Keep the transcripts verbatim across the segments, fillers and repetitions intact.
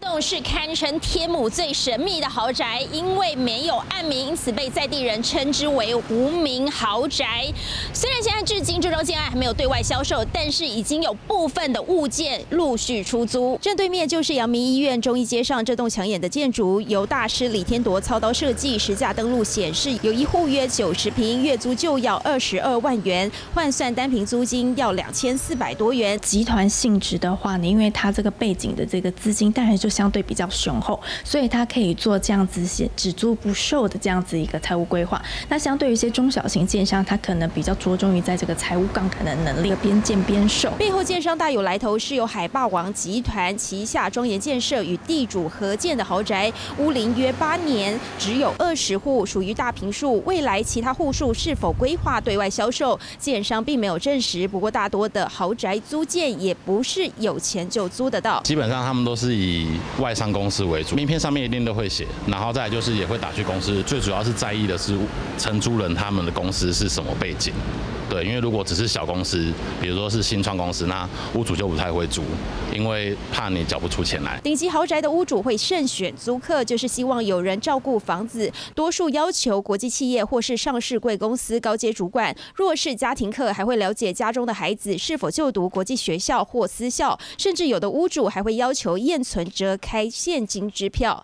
栋是堪称天母最神秘的豪宅，因为没有案名，因此被在地人称之为无名豪宅。虽然现在至今这栋建案还没有对外销售，但是已经有部分的物件陆续出租。正对面就是阳明医院中医街上这栋抢眼的建筑，由大师李天铎操刀设计，实价登录显示有一户约九十平，月租就要二十二万元，换算单坪租金要两千四百多元。 集团性质的话呢，因为它这个背景的这个资金当然就相对比较雄厚，所以它可以做这样子只租不售的这样子一个财务规划。那相对于一些中小型建商，它可能比较着重于在这个财务杠杆的能力，边建边售。 背后建商大有来头，是由海霸王集团旗下庄严建设与地主合建的豪宅，屋龄约八年，只有二十户，属于大坪数。未来其他户数是否规划对外销售，建商并没有证实。不过大多的豪宅租建也不是有钱就租得到， 基本上他们都是以外商公司为主，名片上面一定都会写，然后再来就是也会打去公司，最主要是在意的是承租人他们的公司是什么背景。对，因为如果只是小公司，比如说是新创公司，那屋主就不太会租，因为怕你缴不出钱来。 顶级豪宅的屋主会慎选租客，就是希望有人照顾房子。多数要求国际企业或是上市贵公司高阶主管。若是家庭客，还会了解家中的孩子是否就读国际学校或私校，甚至有的屋主还会要求验存折开现金支票。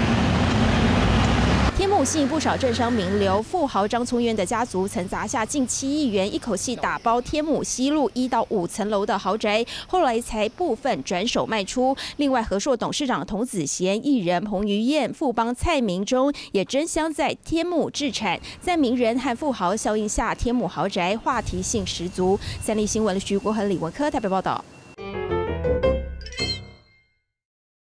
天母吸引不少政商名流，富豪张聪渊的家族曾砸下近七亿元，一口气打包天母西路一到五层楼的豪宅，后来才部分转手卖出。另外，和硕董事长童子贤、艺人彭于晏、富邦蔡明忠也争相在天母置产。在名人和富豪效应下，天母豪宅话题性十足。三立新闻徐国恒、李文科台北报道。